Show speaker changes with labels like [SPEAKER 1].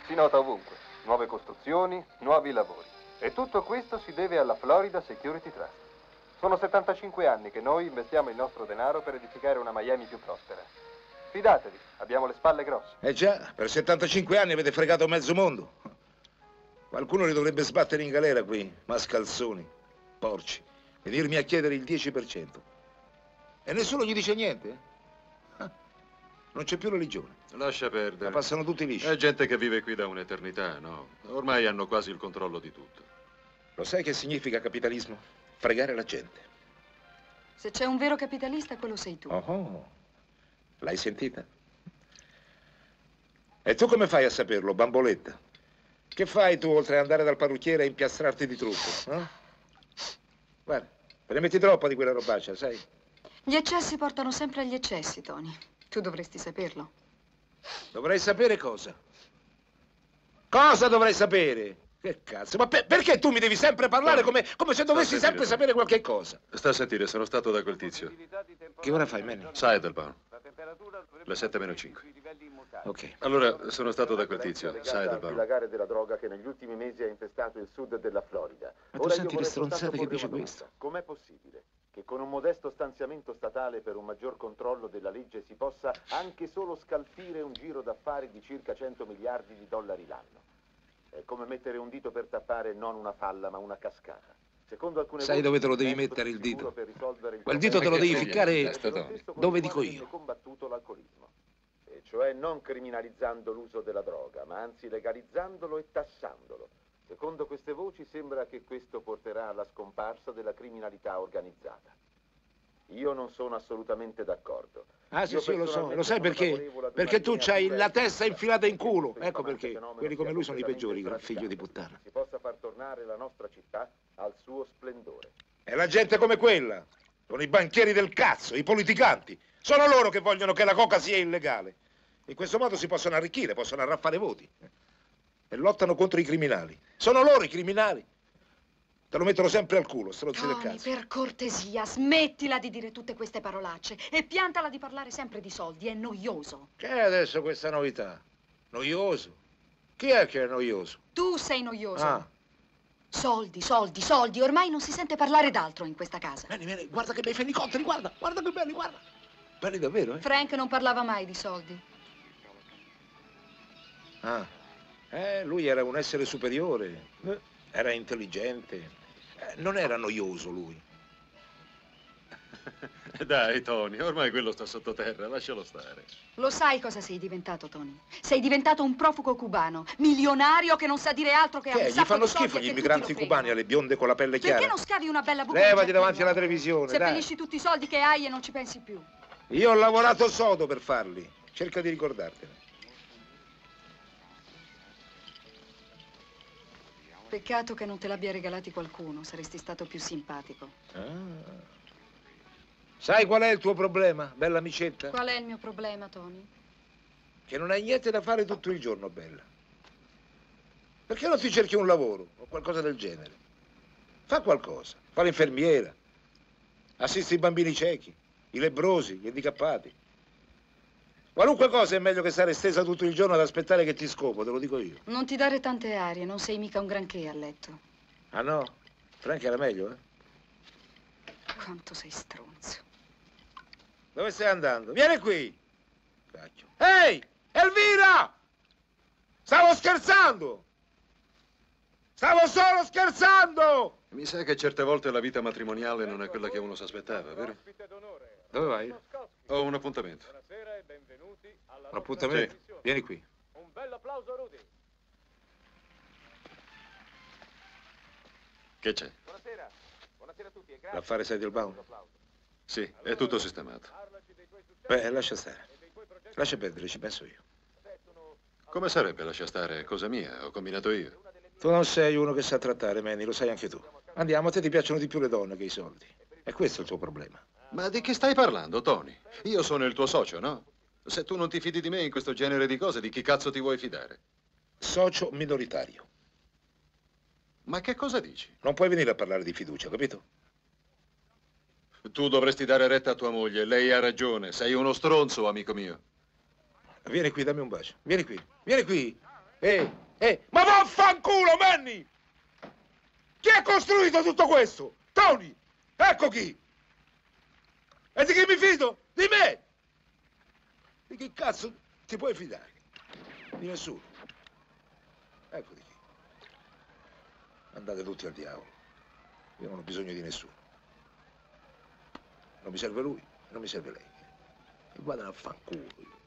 [SPEAKER 1] Si nota ovunque. Nuove costruzioni, nuovi lavori. E tutto questo si deve alla Florida Security Trust. Sono 75 anni che noi investiamo il nostro denaro per edificare una Miami più prospera. Fidatevi, abbiamo le spalle grosse.
[SPEAKER 2] Eh già, per 75 anni avete fregato mezzo mondo. Qualcuno li dovrebbe sbattere in galera qui, mascalzoni, porci. Venirmi a chiedere il 10%. E nessuno gli dice niente? Non c'è più religione.
[SPEAKER 3] Lascia perdere.
[SPEAKER 2] La passano tutti lisci.
[SPEAKER 3] È gente che vive qui da un'eternità, no? Ormai hanno quasi il controllo di tutto.
[SPEAKER 2] Lo sai che significa capitalismo? Fregare la gente.
[SPEAKER 4] Se c'è un vero capitalista, quello sei tu.
[SPEAKER 2] Oh, l'hai sentita? E tu come fai a saperlo, bamboletta? Che fai tu oltre ad andare dal parrucchiere e impiastrarti di trucco? Eh? Guarda, te ne metti troppa di quella robaccia, sai?
[SPEAKER 4] Gli eccessi portano sempre agli eccessi, Tony. Tu dovresti saperlo.
[SPEAKER 2] Dovrei sapere cosa? Cosa dovrei sapere? Che cazzo? Ma perché tu mi devi sempre parlare come se dovessi sempre sapere qualche cosa?
[SPEAKER 3] Sta a sentire, sono stato da quel tizio.
[SPEAKER 2] Che ora fai, Manny?
[SPEAKER 3] Seidelbaum. Le 7:05.
[SPEAKER 2] Ok.
[SPEAKER 3] Allora, sono stato da quel tizio,
[SPEAKER 5] Il
[SPEAKER 3] Seidelbaum.
[SPEAKER 5] dilagare della droga che negli ultimi mesi ha infestato il sud della Florida.
[SPEAKER 2] Ma tu senti le stronzate che dice questo?
[SPEAKER 5] Com'è possibile che con un modesto stanziamento statale per un maggior controllo della legge si possa anche solo scalfire un giro d'affari di circa 100 miliardi di dollari l'anno? È come mettere un dito per tappare non una falla ma una cascata. Secondo alcune
[SPEAKER 2] Sai dove te lo devi mettere il dito? Quel dito te lo devi ficcare dove dico io.
[SPEAKER 5] Combattuto l'alcolismo. E cioè non criminalizzando l'uso della droga, ma anzi legalizzandolo e tassandolo. Secondo queste voci sembra che questo porterà alla scomparsa della criminalità organizzata. Io non sono assolutamente d'accordo.
[SPEAKER 2] Ah sì, sì, lo so. Lo sai perché? Perché tu c'hai la testa infilata in culo. Ecco perché. Quelli come lui sono i peggiori, gran figlio di puttana.
[SPEAKER 5] Si possa far tornare la nostra città al suo splendore.
[SPEAKER 2] E la gente come quella. Sono i banchieri del cazzo, i politicanti. Sono loro che vogliono che la coca sia illegale. In questo modo si possono arricchire, possono arraffare voti. E lottano contro i criminali. Sono loro i criminali. Te lo mettono sempre al culo, stronzi del
[SPEAKER 4] Tony,
[SPEAKER 2] cazzo.
[SPEAKER 4] per cortesia, smettila di dire tutte queste parolacce e piantala di parlare sempre di soldi, è noioso.
[SPEAKER 2] Che è adesso questa novità? Noioso? Chi è che è noioso?
[SPEAKER 4] Tu sei noioso.
[SPEAKER 2] Ah.
[SPEAKER 4] Soldi, soldi, soldi, ormai non si sente parlare d'altro in questa casa.
[SPEAKER 2] Vieni, guarda che bei fenicotteri, guarda che belli, guarda. Belli davvero, eh?
[SPEAKER 4] Frank non parlava mai di soldi.
[SPEAKER 2] Ah, lui era un essere superiore, era intelligente, non era noioso lui.
[SPEAKER 3] Dai, Tony, ormai quello sta sottoterra, lascialo stare.
[SPEAKER 4] Lo sai cosa sei diventato, Tony? Sei diventato un profugo cubano, milionario che non sa dire altro che ha un
[SPEAKER 2] Gli
[SPEAKER 4] sacco
[SPEAKER 2] fanno
[SPEAKER 4] di soldi
[SPEAKER 2] schifo
[SPEAKER 4] e
[SPEAKER 2] gli
[SPEAKER 4] che
[SPEAKER 2] immigranti
[SPEAKER 4] tutti lo
[SPEAKER 2] cubani
[SPEAKER 4] fregano.
[SPEAKER 2] alle bionde con la pelle chiara?
[SPEAKER 4] Perché non scavi una bella buca?
[SPEAKER 2] Levati davanti alla televisione, dai.
[SPEAKER 4] Seppellisci tutti i soldi che hai e non ci pensi più.
[SPEAKER 2] Io ho lavorato sodo per farli, cerca di ricordartene.
[SPEAKER 4] Peccato che non te l'abbia regalati qualcuno, saresti stato più simpatico.
[SPEAKER 2] Ah. Sai qual è il tuo problema, bella amicetta?
[SPEAKER 4] Qual è il mio problema, Tony?
[SPEAKER 2] Che non hai niente da fare tutto il giorno, bella. Perché non ti cerchi un lavoro o qualcosa del genere? Fa qualcosa, fa l'infermiera, assisti i bambini ciechi, i lebbrosi, gli handicappati. Qualunque cosa è meglio che stare stesa tutto il giorno ad aspettare che ti scopo, te lo dico io.
[SPEAKER 4] Non ti dare tante arie, non sei mica un granché a letto.
[SPEAKER 2] Ah no? Frank era meglio, eh?
[SPEAKER 4] Quanto sei stronzo.
[SPEAKER 2] Dove stai andando? Vieni qui! Cacchio. Ehi! Elvira! Stavo scherzando! Stavo solo scherzando!
[SPEAKER 3] Mi sa che certe volte la vita matrimoniale non è quella che uno si aspettava, vero?
[SPEAKER 2] Dove vai?
[SPEAKER 3] Ho un appuntamento.
[SPEAKER 2] Un appuntamento?
[SPEAKER 3] Sì.
[SPEAKER 2] Vieni qui.
[SPEAKER 6] Un bel applauso a Rudy.
[SPEAKER 3] Che c'è?
[SPEAKER 6] Buonasera. Buonasera a tutti e grazie.
[SPEAKER 2] L'affare Seidelbaum?
[SPEAKER 3] Sì, è tutto sistemato.
[SPEAKER 2] Beh, lascia stare. Lascia perdere, ci penso io.
[SPEAKER 3] Come sarebbe lascia stare? Cosa mia? Ho combinato io.
[SPEAKER 2] Tu non sei uno che sa trattare, Manny, lo sai anche tu. Andiamo, a te ti piacciono di più le donne che i soldi. E questo è il tuo problema.
[SPEAKER 3] Ma di che stai parlando, Tony? Io sono il tuo socio, no? Se tu non ti fidi di me in questo genere di cose, di chi cazzo ti vuoi fidare?
[SPEAKER 2] Socio minoritario.
[SPEAKER 3] Ma che cosa dici?
[SPEAKER 2] Non puoi venire a parlare di fiducia, capito?
[SPEAKER 3] Tu dovresti dare retta a tua moglie, lei ha ragione. Sei uno stronzo, amico mio.
[SPEAKER 2] Vieni qui, dammi un bacio. Vieni qui, vieni qui. Ma vaffanculo, Manny! Chi ha costruito tutto questo? Tony! Ecco chi! E di chi mi fido? Di me! Di chi cazzo ti puoi fidare? Di nessuno. Ecco di chi. Andate tutti al diavolo. Io non ho bisogno di nessuno. Non mi serve lui, non mi serve lei. E vadano a fanculo.